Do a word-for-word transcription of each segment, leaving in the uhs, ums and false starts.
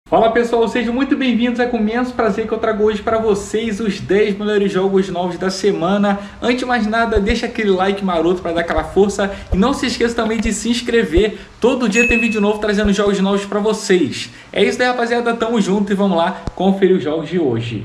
Fala pessoal, sejam muito bem-vindos. É com imenso prazer que eu trago hoje para vocês os dez melhores jogos novos da semana. Antes de mais nada, deixa aquele like maroto para dar aquela força e não se esqueça também de se inscrever. Todo dia tem vídeo novo trazendo jogos novos para vocês. É isso daí, rapaziada, tamo junto e vamos lá conferir os jogos de hoje.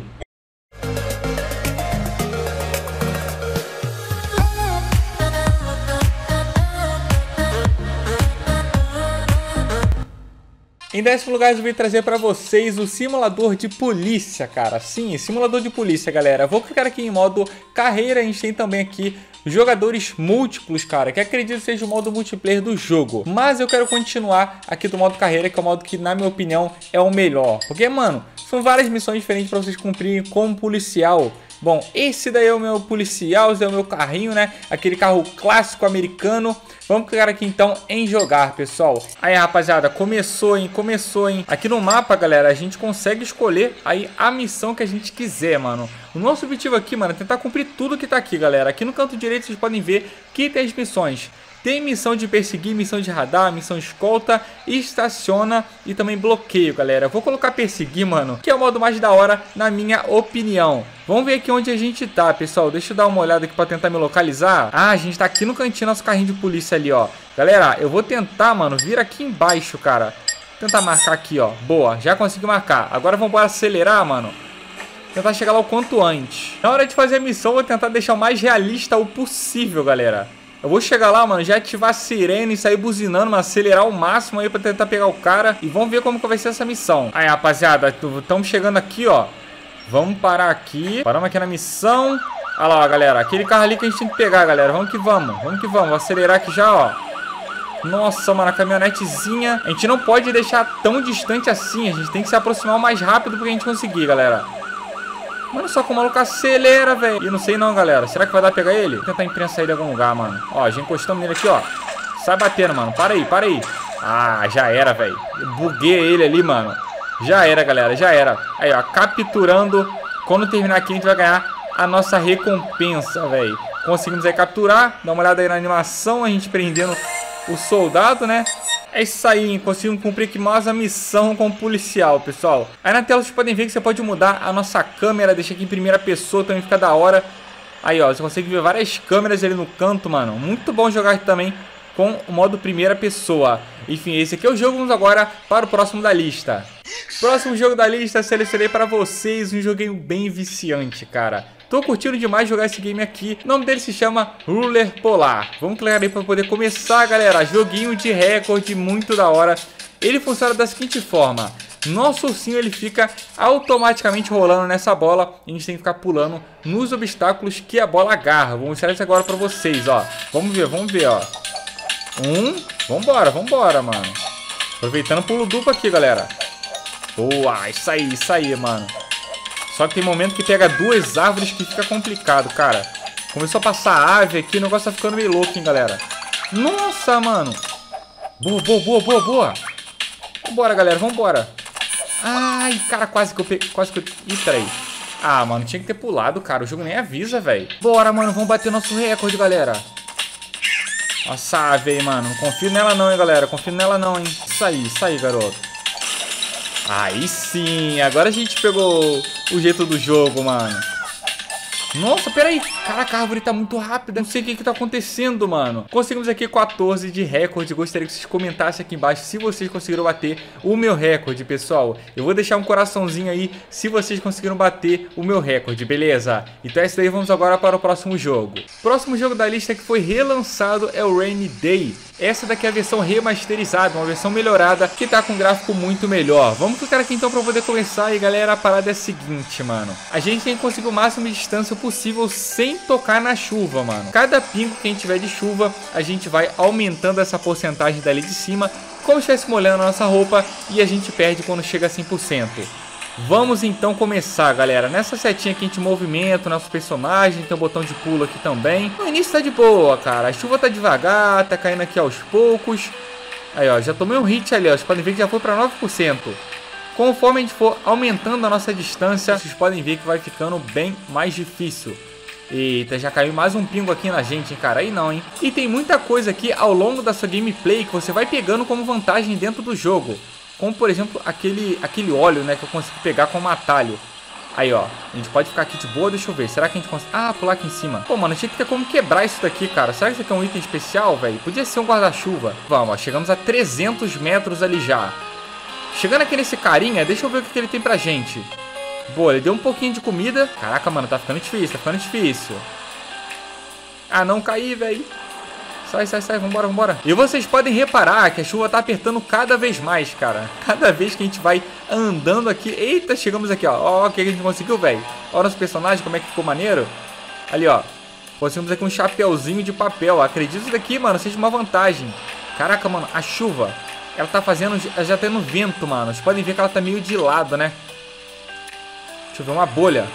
Em décimo lugar, eu vim trazer para vocês o simulador de polícia, cara. Sim, simulador de polícia, galera. Vou clicar aqui em modo carreira. A gente tem também aqui jogadores múltiplos, cara, que acredito seja o modo multiplayer do jogo. Mas eu quero continuar aqui do modo carreira, que é o modo que, na minha opinião, é o melhor. Porque, mano, são várias missões diferentes para vocês cumprirem como policial. Bom, esse daí é o meu policial, esse é o meu carrinho, né? Aquele carro clássico americano. Vamos clicar aqui então em jogar, pessoal. Aí, rapaziada, começou, hein? Começou, hein? Aqui no mapa, galera, a gente consegue escolher aí a missão que a gente quiser, mano. O nosso objetivo aqui, mano, é tentar cumprir tudo que tá aqui, galera. Aqui no canto direito vocês podem ver que tem as missões. Tem missão de perseguir, missão de radar, missão escolta, estaciona e também bloqueio, galera. Vou colocar perseguir, mano, que é o modo mais da hora, na minha opinião. Vamos ver aqui onde a gente tá, pessoal. Deixa eu dar uma olhada aqui pra tentar me localizar. Ah, a gente tá aqui no cantinho, nosso carrinho de polícia ali, ó. Galera, eu vou tentar, mano, vir aqui embaixo, cara. Tentar marcar aqui, ó. Boa, já consegui marcar. Agora vamos embora acelerar, mano. Tentar chegar lá o quanto antes. Na hora de fazer a missão, eu vou tentar deixar o mais realista o possível, galera. Eu vou chegar lá, mano, já ativar a sirene e sair buzinando, mas acelerar o máximo aí pra tentar pegar o cara. E vamos ver como que vai ser essa missão. Aí, rapaziada, estamos chegando aqui, ó. Vamos parar aqui. Paramos aqui na missão. Olha lá, ó, galera. Aquele carro ali que a gente tem que pegar, galera. Vamos que vamos. Vamos que vamos. Vou acelerar aqui já, ó. Nossa, mano, a caminhonetezinha. A gente não pode deixar tão distante assim. A gente tem que se aproximar o mais rápido pra gente conseguir, galera. Mano, só que o maluco acelera, velho. E não sei não, galera. Será que vai dar pra pegar ele? Vou tentar imprensar ele em algum lugar, mano. Ó, já encostamos nele aqui, ó. Sai batendo, mano. Para aí, para aí. Ah, já era, velho. Buguei ele ali, mano. Já era, galera. Já era. Aí, ó. Capturando. Quando terminar aqui, a gente vai ganhar a nossa recompensa, velho. Conseguimos aí capturar. Dá uma olhada aí na animação. A gente prendendo o soldado, né? É isso aí, hein? Conseguimos cumprir aqui mais a missão como policial, pessoal. Aí na tela vocês podem ver que você pode mudar a nossa câmera, deixar aqui em primeira pessoa, também fica da hora. Aí, ó, você consegue ver várias câmeras ali no canto, mano. Muito bom jogar aqui também com o modo primeira pessoa. Enfim, esse aqui é o jogo. Vamos agora para o próximo da lista. Próximo jogo da lista, selecionei para vocês um joguinho bem viciante, cara. Tô curtindo demais jogar esse game aqui. O nome dele se chama Ruler Polar. Vamos clicar aí para poder começar, galera. Joguinho de recorde, muito da hora. Ele funciona da seguinte forma. Nosso ursinho ele fica automaticamente rolando nessa bola. A gente tem que ficar pulando nos obstáculos que a bola agarra. Vou mostrar isso agora para vocês, ó. Vamos ver, vamos ver, ó. Um. Vambora, vambora, mano. Aproveitando o pulo duplo aqui, galera. Boa, isso aí, isso aí, mano. Só que tem momento que pega duas árvores que fica complicado, cara. Começou a passar ave aqui, o negócio tá ficando meio louco, hein, galera. Nossa, mano. Boa, boa, boa, boa, boa. Vambora, galera, vambora. Ai, cara, quase que eu peguei. Quase que eu... Ih, peraí. Ah, mano, tinha que ter pulado, cara. O jogo nem avisa, velho. Bora, mano, vamos bater nosso recorde, galera. Nossa ave aí, mano. Não confio nela não, hein, galera. Confio nela não, hein. Isso aí, isso aí, garoto. Aí sim, agora a gente pegou o jeito do jogo, mano. Nossa, peraí. Caraca, a árvore tá muito rápida. Não sei o que que tá acontecendo, mano. Conseguimos aqui quatorze de recorde. Gostaria que vocês comentassem aqui embaixo se vocês conseguiram bater o meu recorde, pessoal. Eu vou deixar um coraçãozinho aí se vocês conseguiram bater o meu recorde, beleza? Então é isso daí, vamos agora para o próximo jogo. Próximo jogo da lista que foi relançado é o Rainy Day. Essa daqui é a versão remasterizada, uma versão melhorada que tá com um gráfico muito melhor. Vamos clicar aqui então para poder começar. E galera, a parada é a seguinte, mano. A gente tem que conseguir o máximo de distância possível sem tocar na chuva, mano. Cada pingo que a gente tiver de chuva, a gente vai aumentando essa porcentagem dali de cima, como se estivesse molhando a nossa roupa, e a gente perde quando chega a cem por cento. Vamos então começar, galera. Nessa setinha aqui a gente movimenta o nosso personagem. Tem o botão de pulo aqui também. No início tá de boa, cara. A chuva tá devagar, tá caindo aqui aos poucos. Aí, ó, já tomei um hit ali, ó. Vocês podem ver que já foi pra nove por cento. Conforme a gente for aumentando a nossa distância, vocês podem ver que vai ficando bem mais difícil. Eita, já caiu mais um pingo aqui na gente, hein, cara. Aí não, hein. E tem muita coisa aqui ao longo da sua gameplay que você vai pegando como vantagem dentro do jogo. Como, por exemplo, aquele, aquele óleo, né, que eu consegui pegar com um atalho. Aí, ó, a gente pode ficar aqui de boa, deixa eu ver. Será que a gente consegue... Ah, pular aqui em cima. Pô, mano, tinha que ter como quebrar isso daqui, cara. Será que isso aqui é um item especial, velho? Podia ser um guarda-chuva. Vamos, ó, chegamos a trezentos metros ali já. Chegando aqui nesse carinha, deixa eu ver o que, que ele tem pra gente. Boa, ele deu um pouquinho de comida. Caraca, mano, tá ficando difícil, tá ficando difícil. Ah, não caí, velho. Sai, sai, sai, vambora, vambora. E vocês podem reparar que a chuva tá apertando cada vez mais, cara. Cada vez que a gente vai andando aqui. Eita, chegamos aqui, ó. Ó, o que a gente conseguiu, velho. Ó, nosso personagem, como é que ficou maneiro. Ali, ó. Conseguimos aqui um chapeuzinho de papel. Acredito isso daqui, mano, seja uma vantagem. Caraca, mano, a chuva, ela tá fazendo, já tá no vento, mano. Vocês podem ver que ela tá meio de lado, né? Deixa eu ver, uma bolha.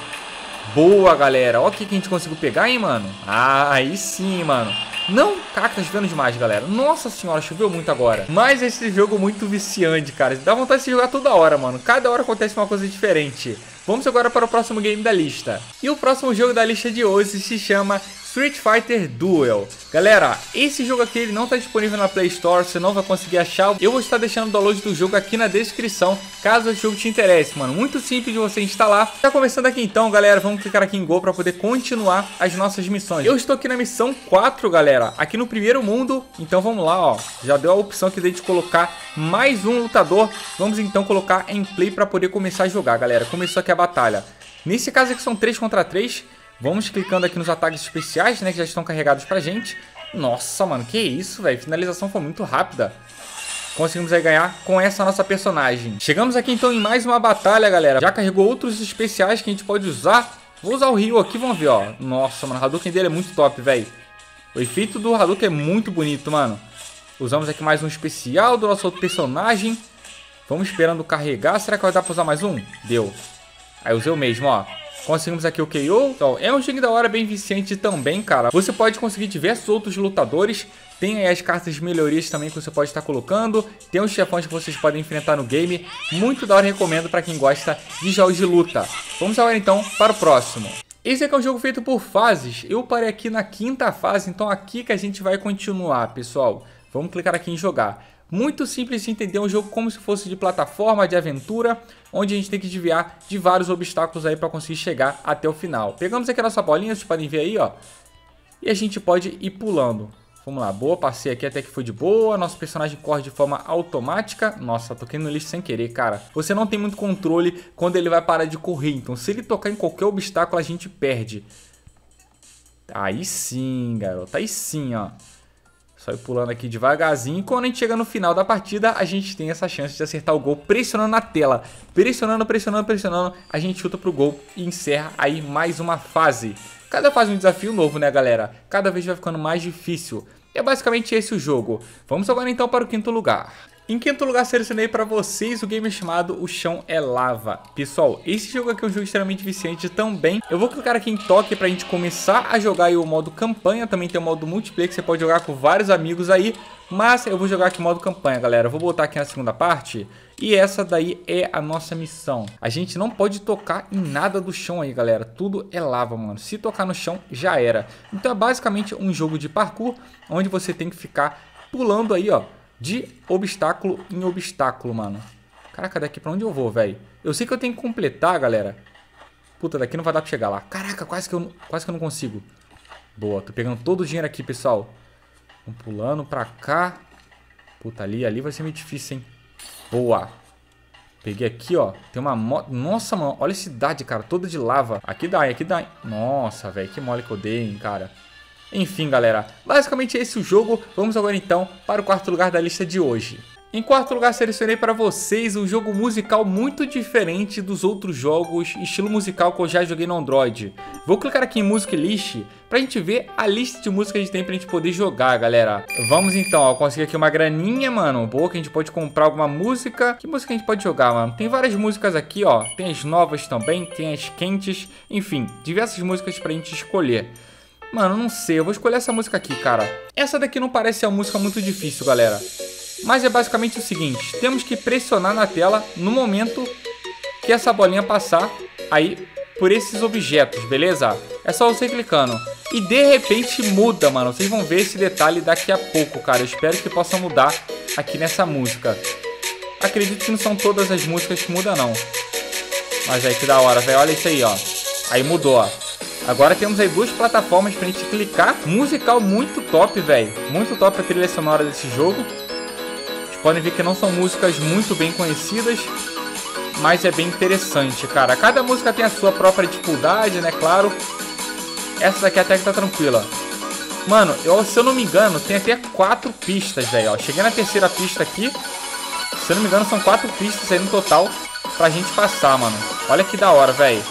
Boa, galera. Ó, o que, que a gente conseguiu pegar, hein, mano. Ah, aí sim, mano. Não, caraca, tá chovendo demais, galera. Nossa senhora, choveu muito agora. Mas esse jogo é muito viciante, cara. Dá vontade de se jogar toda hora, mano. Cada hora acontece uma coisa diferente. Vamos agora para o próximo game da lista. E o próximo jogo da lista de hoje se chama Street Fighter Duel. Galera, esse jogo aqui ele não está disponível na Play Store, você não vai conseguir achar. Eu vou estar deixando o download do jogo aqui na descrição, caso o jogo te interesse, mano. Muito simples de você instalar. Tá começando aqui então, galera, vamos clicar aqui em Go para poder continuar as nossas missões. Eu estou aqui na missão quatro, galera, aqui no primeiro mundo. Então vamos lá, ó. Já deu a opção aqui de colocar mais um lutador. Vamos então colocar em play para poder começar a jogar, galera. Começou aqui a batalha. Nesse caso aqui são três contra três. Vamos clicando aqui nos ataques especiais, né, que já estão carregados pra gente. Nossa, mano, que isso, velho. Finalização foi muito rápida. Conseguimos aí ganhar com essa nossa personagem. Chegamos aqui então em mais uma batalha, galera. Já carregou outros especiais que a gente pode usar. Vou usar o Ryu aqui, vamos ver, ó. Nossa, mano, o Hadouken dele é muito top, velho. O efeito do Hadouken é muito bonito, mano. Usamos aqui mais um especial do nosso outro personagem. Vamos esperando carregar. Será que vai dar pra usar mais um? Deu. Aí usei o mesmo, ó. Conseguimos aqui o K O. Então, é um jogo da hora, bem viciante também, cara. Você pode conseguir diversos outros lutadores. Tem aí as cartas de melhorias também que você pode estar colocando. Tem os chefões que vocês podem enfrentar no game. Muito da hora, recomendo para quem gosta de jogos de luta. Vamos agora então para o próximo. Esse aqui é um jogo feito por fases. Eu parei aqui na quinta fase, então aqui que a gente vai continuar, pessoal. Vamos clicar aqui em jogar. Muito simples de entender, um jogo como se fosse de plataforma, de aventura, onde a gente tem que desviar de vários obstáculos aí para conseguir chegar até o final. Pegamos aqui a nossa bolinha, vocês podem ver aí, ó. E a gente pode ir pulando. Vamos lá, boa, passei aqui até que foi de boa. Nosso personagem corre de forma automática. Nossa, toquei no lixo sem querer, cara. Você não tem muito controle quando ele vai parar de correr, então se ele tocar em qualquer obstáculo a gente perde. Aí sim, garoto, aí sim, ó. Só ir pulando aqui devagarzinho. Quando a gente chega no final da partida, a gente tem essa chance de acertar o gol pressionando na tela. Pressionando, pressionando, pressionando. A gente chuta pro gol e encerra aí mais uma fase. Cada fase é um desafio novo, né, galera? Cada vez vai ficando mais difícil. É basicamente esse o jogo. Vamos agora então para o quinto lugar. Em quinto lugar, selecionei para vocês o game chamado O Chão é Lava. Pessoal, esse jogo aqui é um jogo extremamente viciante também. Eu vou clicar aqui em toque para a gente começar a jogar aí o modo campanha. Também tem o modo multiplayer que você pode jogar com vários amigos aí. Mas eu vou jogar aqui o modo campanha, galera. Eu vou botar aqui na segunda parte. E essa daí é a nossa missão. A gente não pode tocar em nada do chão aí, galera. Tudo é lava, mano. Se tocar no chão, já era. Então é basicamente um jogo de parkour, onde você tem que ficar pulando aí, ó, de obstáculo em obstáculo, mano. Caraca, daqui pra onde eu vou, velho? Eu sei que eu tenho que completar, galera. Puta, daqui não vai dar pra chegar lá. Caraca, quase que eu, quase que eu não consigo. Boa, tô pegando todo o dinheiro aqui, pessoal. Vamos pulando pra cá. Puta, ali, ali vai ser meio difícil, hein? Boa. Peguei aqui, ó. Tem uma moto. Nossa, mano, olha a cidade, cara, toda de lava. Aqui dá, aqui dá. Nossa, velho, que mole que eu dei, hein, cara. Enfim, galera, basicamente esse é o jogo. Vamos agora então para o quarto lugar da lista de hoje. Em quarto lugar, selecionei para vocês um jogo musical muito diferente dos outros jogos, estilo musical que eu já joguei no Android. Vou clicar aqui em Music List pra gente ver a lista de música que a gente tem pra gente poder jogar, galera. Vamos então, ó, consegui aqui uma graninha, mano, boa, que a gente pode comprar alguma música. Que música a gente pode jogar, mano? Tem várias músicas aqui, ó, tem as novas também, tem as quentes, enfim, diversas músicas pra gente escolher. Mano, não sei, eu vou escolher essa música aqui, cara. Essa daqui não parece ser uma música muito difícil, galera. Mas é basicamente o seguinte, temos que pressionar na tela no momento que essa bolinha passar aí por esses objetos, beleza? É só você clicando. E de repente muda, mano. Vocês vão ver esse detalhe daqui a pouco, cara. Eu espero que possa mudar aqui nessa música. Acredito que não são todas as músicas que mudam, não. Mas aí, que da hora, velho. Olha isso aí, ó. Aí mudou, ó. Agora temos aí duas plataformas pra gente clicar. Musical muito top, velho. Muito top a trilha sonora desse jogo. Vocês podem ver que não são músicas muito bem conhecidas, mas é bem interessante, cara. Cada música tem a sua própria dificuldade, né? Claro. Essa daqui até que tá tranquila. Mano, eu, se eu não me engano, tem até quatro pistas, velho. Cheguei na terceira pista aqui. Se eu não me engano, são quatro pistas aí no total pra gente passar, mano. Olha que da hora, velho.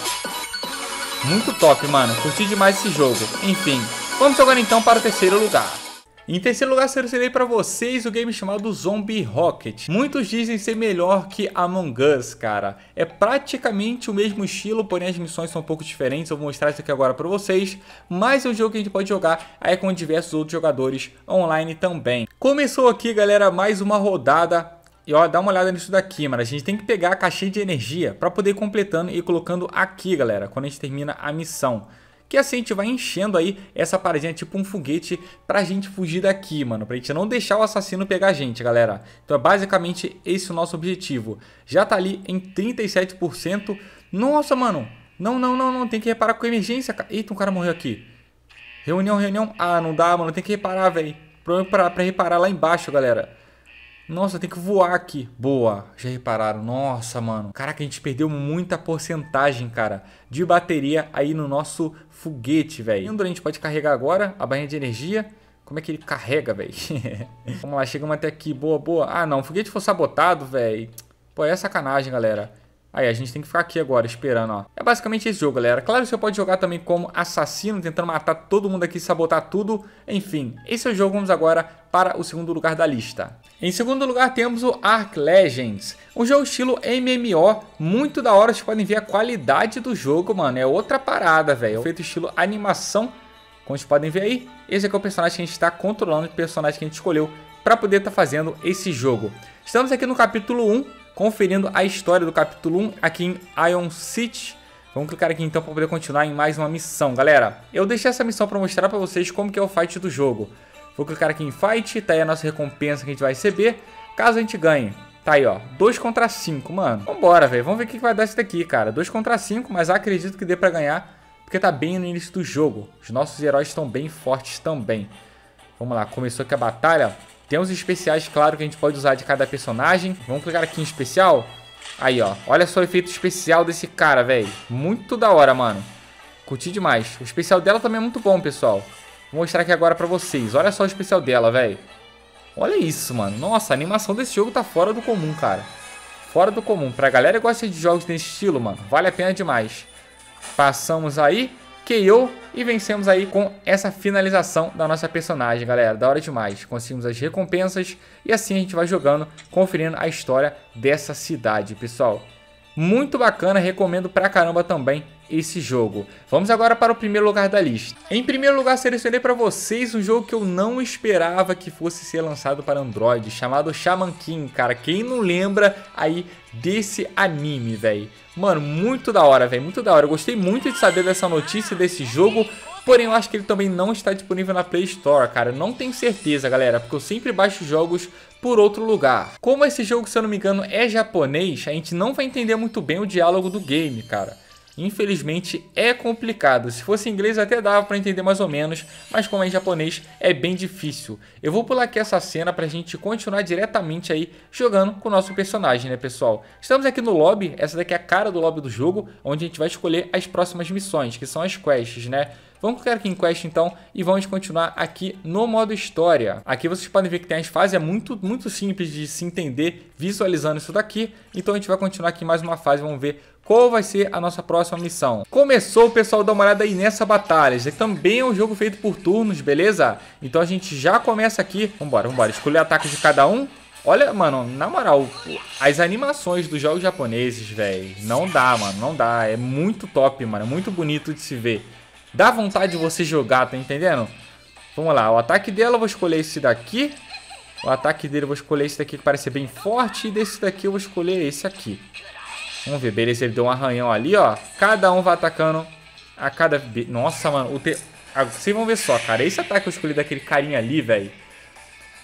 Muito top, mano. Curti demais esse jogo. Enfim, vamos agora então para o terceiro lugar. Em terceiro lugar, selecionei para vocês o game chamado Zombie Rocket. Muitos dizem ser melhor que Among Us, cara. É praticamente o mesmo estilo, porém as missões são um pouco diferentes. Eu vou mostrar isso aqui agora para vocês. Mas é um jogo que a gente pode jogar aí com diversos outros jogadores online também. Começou aqui, galera, mais uma rodada. E ó, dá uma olhada nisso daqui, mano. A gente tem que pegar a caixinha de energia para poder ir completando e colocando aqui, galera, quando a gente termina a missão. Que assim a gente vai enchendo aí essa paradinha tipo um foguete pra gente fugir daqui, mano. Pra gente não deixar o assassino pegar a gente, galera. Então é basicamente esse o nosso objetivo. Já tá ali em trinta e sete por cento. Nossa, mano. Não, não, não, não. Tem que reparar com emergência. Eita, um cara morreu aqui. Reunião, reunião. Ah, não dá, mano. Tem que reparar, velho. Problema pra, pra reparar lá embaixo, galera. Nossa, tem que voar aqui. Boa, já repararam. Nossa, mano. Caraca, a gente perdeu muita porcentagem, cara, de bateria aí no nosso foguete, velho. A gente pode carregar agora a barrinha de energia. Como é que ele carrega, velho? Vamos lá, chegamos até aqui. Boa, boa. Ah, não. O foguete foi sabotado, velho. Pô, é sacanagem, galera. Aí, a gente tem que ficar aqui agora, esperando, ó. É basicamente esse jogo, galera. Claro que você pode jogar também como assassino, tentando matar todo mundo aqui, sabotar tudo. Enfim, esse é o jogo. Vamos agora para o segundo lugar da lista. Em segundo lugar, temos o Ark Legends. Um jogo estilo M M O, muito da hora. Vocês podem ver a qualidade do jogo, mano. É outra parada, velho. Feito estilo animação. Como vocês podem ver aí, esse aqui é o personagem que a gente está controlando, o personagem que a gente escolheu para poder estar tá fazendo esse jogo. Estamos aqui no capítulo um. Conferindo a história do capítulo um aqui em Ion City. Vamos clicar aqui então para poder continuar em mais uma missão, galera. Eu deixei essa missão para mostrar para vocês como que é o fight do jogo. Vou clicar aqui em fight, tá aí a nossa recompensa que a gente vai receber, caso a gente ganhe. Tá aí, ó, dois contra cinco, mano. Vambora, velho, vamos ver o que vai dar isso daqui, cara. dois contra cinco, mas acredito que dê para ganhar, porque tá bem no início do jogo. Os nossos heróis estão bem fortes também. Vamos lá, começou aqui a batalha. Tem os especiais, claro, que a gente pode usar de cada personagem. Vamos clicar aqui em especial. Aí, ó. Olha só o efeito especial desse cara, velho. Muito da hora, mano. Curti demais. O especial dela também é muito bom, pessoal. Vou mostrar aqui agora pra vocês. Olha só o especial dela, velho. Olha isso, mano. Nossa, a animação desse jogo tá fora do comum, cara. Fora do comum. Pra galera que gosta de jogos desse estilo, mano, vale a pena demais. Passamos aí. K O e vencemos aí com essa finalização da nossa personagem, galera. Da hora demais. Conseguimos as recompensas e assim a gente vai jogando, conferindo a história dessa cidade, pessoal. Muito bacana, recomendo pra caramba também esse jogo. Vamos agora para o primeiro lugar da lista. Em primeiro lugar, selecionei para vocês um jogo que eu não esperava que fosse ser lançado para Android, chamado Shaman King, cara. Quem não lembra aí desse anime, velho? Mano, muito da hora, velho, muito da hora. Eu gostei muito de saber dessa notícia desse jogo, porém eu acho que ele também não está disponível na Play Store, cara. Não tenho certeza, galera, porque eu sempre baixo jogos por outro lugar. Como esse jogo, se eu não me engano, é japonês, a gente não vai entender muito bem o diálogo do game, cara. Infelizmente é complicado. Se fosse em inglês até dava para entender mais ou menos, mas como é em japonês é bem difícil. Eu vou pular aqui essa cena para a gente continuar diretamente aí jogando com o nosso personagem, né, pessoal? Estamos aqui no lobby, essa daqui é a cara do lobby do jogo, onde a gente vai escolher as próximas missões, que são as quests, né? Vamos clicar aqui em Quest então e vamos continuar aqui no modo História. Aqui vocês podem ver que tem as fases, é muito, muito simples de se entender visualizando isso daqui. Então a gente vai continuar aqui mais uma fase, vamos ver qual vai ser a nossa próxima missão. Começou, pessoal, dá uma olhada aí nessa batalha. Esse aqui também é um jogo feito por turnos, beleza? Então a gente já começa aqui. Vambora, vambora, escolher ataques de cada um. Olha, mano, na moral, as animações dos jogos japoneses, velho, não dá, mano, não dá. É muito top, mano, é muito bonito de se ver. Dá vontade de você jogar, tá entendendo? Vamos lá, o ataque dela eu vou escolher esse daqui. O ataque dele eu vou escolher esse daqui que parece ser bem forte. E desse daqui eu vou escolher esse aqui. Vamos ver, beleza, ele deu um arranhão ali, ó. Cada um vai atacando a cada... Nossa, mano, o te... vocês vão ver só, cara. Esse ataque que eu escolhi daquele carinha ali, velho.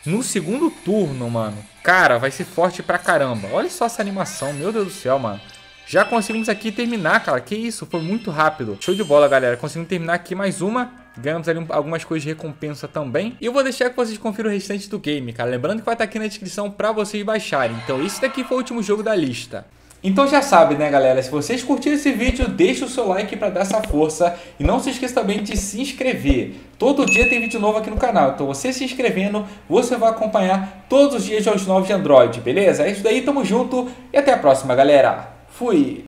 no segundo turno, mano. Cara, vai ser forte pra caramba. Olha só essa animação, meu Deus do céu, mano. Já conseguimos aqui terminar, cara. Que isso, foi muito rápido. Show de bola, galera. Conseguimos terminar aqui mais uma. Ganhamos ali algumas coisas de recompensa também. E eu vou deixar que vocês confiram o restante do game, cara. Lembrando que vai estar aqui na descrição pra vocês baixarem. Então esse daqui foi o último jogo da lista. Então já sabe, né, galera? Se vocês curtiram esse vídeo, deixa o seu like pra dar essa força. E não se esqueça também de se inscrever. Todo dia tem vídeo novo aqui no canal. Então você se inscrevendo, você vai acompanhar todos os dias jogos novos de Android, beleza? É isso daí, tamo junto. E até a próxima, galera. Fui!